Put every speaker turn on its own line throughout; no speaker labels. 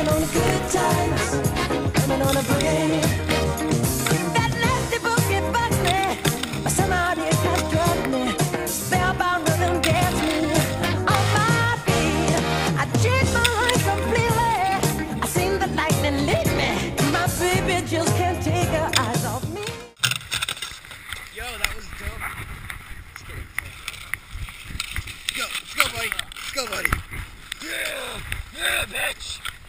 blaming on the good times, blaming on the boogie. That nasty boogie bugs me, but somehow it has drugged me. Spellbound rhythm gets me on my feet. I changed my life completely. I seen the lightning lead me. My baby just can't take her eyes off me.
Yo, that was dope. Let's go, buddy. Let's go, buddy. Yeah, bitch.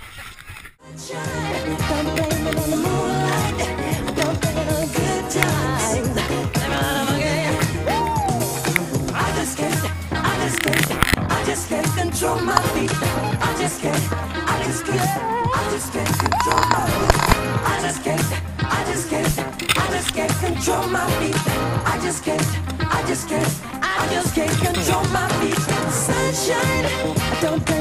Don't blame it on the moonlight. Don't blame it on the good times. Blame it on the boogie. I just can't control my feet. I just can't control my feet. I just can't control my feet. I just can't control my feet. Sunshine, don't